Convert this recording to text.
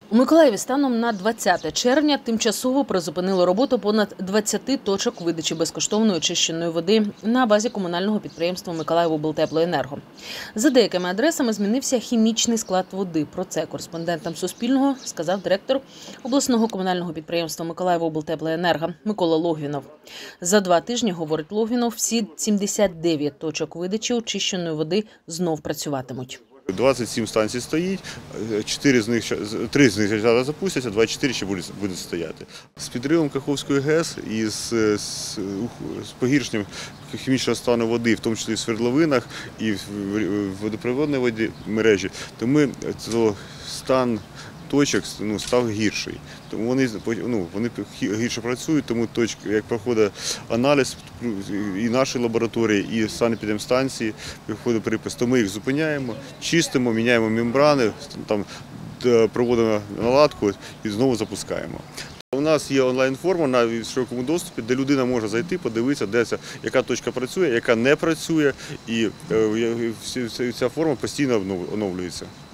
У Миколаєві станом на 20 червня тимчасово призупинило роботу понад 20 точок видачі безкоштовної очищеної води на базі комунального підприємства «Миколаївоблтеплоенерго». За деякими адресами змінився хімічний склад води. Про це кореспондентам Суспільного сказав директор обласного комунального підприємства «Миколаївоблтеплоенерго» Микола Логвінов. За 2 тижні, говорить Логвінов, всі 79 точок видачі очищеної води знов працюватимуть. 27 станцій стоїть, 3 з них зараз запустяться, 24 ще будуть стояти. З підривом Каховської ГЕС і з погіршенням хімічного стану води, в тому числі в свердловинах і в водопровідній воді мережі, тому стан точок став гірший. Тому вони гірше працюють, тому точки, як проходить аналіз і нашої лабораторії, і санепідемстанції, проходить припис, то ми їх зупиняємо, чистимо, міняємо мембрани, там проводимо наладку і знову запускаємо. У нас є онлайн-форма на широкому доступі, де людина може зайти, подивитися, яка точка працює, яка не працює, і ця форма постійно оновлюється.